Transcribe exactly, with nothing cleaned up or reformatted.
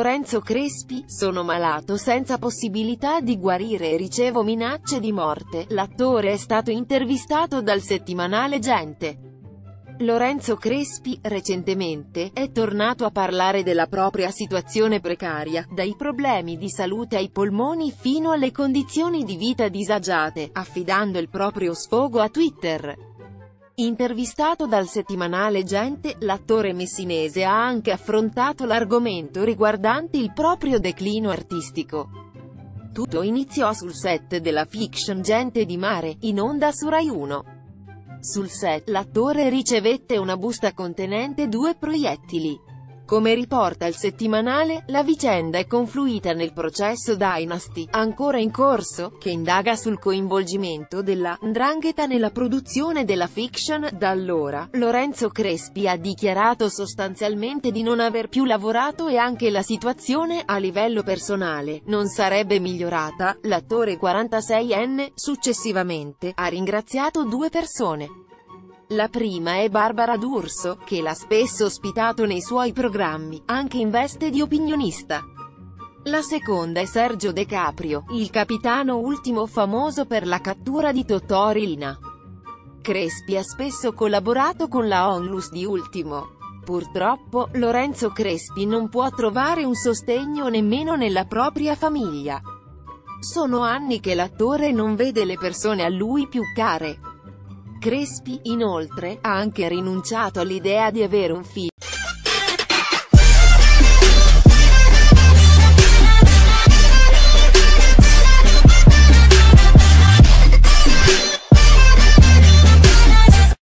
Lorenzo Crespi: sono malato senza possibilità di guarire e ricevo minacce di morte. L'attore è stato intervistato dal settimanale Gente. Lorenzo Crespi, recentemente, è tornato a parlare della propria situazione precaria, dai problemi di salute ai polmoni fino alle condizioni di vita disagiate, affidando il proprio sfogo a Twitter. Intervistato dal settimanale Gente, l'attore messinese ha anche affrontato l'argomento riguardante il proprio declino artistico. Tutto iniziò sul set della fiction Gente di Mare, in onda su Rai uno. Sul set, l'attore ricevette una busta contenente due proiettili. Come riporta il settimanale, la vicenda è confluita nel processo Dynasty, ancora in corso, che indaga sul coinvolgimento della 'ndrangheta nella produzione della fiction. Da allora, Lorenzo Crespi ha dichiarato sostanzialmente di non aver più lavorato e anche la situazione, a livello personale, non sarebbe migliorata. L'attore quarantaseienne, successivamente, ha ringraziato due persone. La prima è Barbara D'Urso, che l'ha spesso ospitato nei suoi programmi, anche in veste di opinionista. La seconda è Sergio De Caprio, il capitano ultimo famoso per la cattura di Totò Riina. Crespi ha spesso collaborato con la Onlus di Ultimo. Purtroppo, Lorenzo Crespi non può trovare un sostegno nemmeno nella propria famiglia. Sono anni che l'attore non vede le persone a lui più care. Crespi, inoltre, ha anche rinunciato all'idea di avere un figlio.